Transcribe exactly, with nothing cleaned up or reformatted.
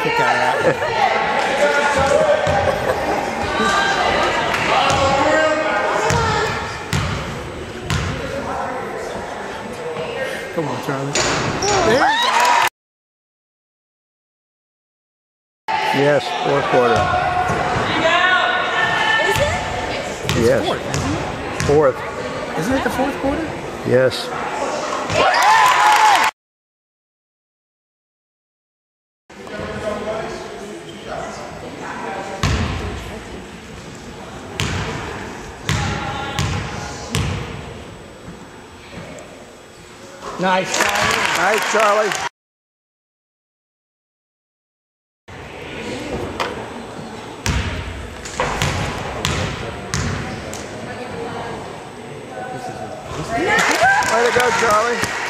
kick out of that. Come on, Charlie. There you go. Yes, fourth quarter. Is it? Yes. Fourth, isn't it? Fourth. Isn't it the fourth quarter? Yes. Nice, Charlie. Nice, Charlie. Way to go, Charlie.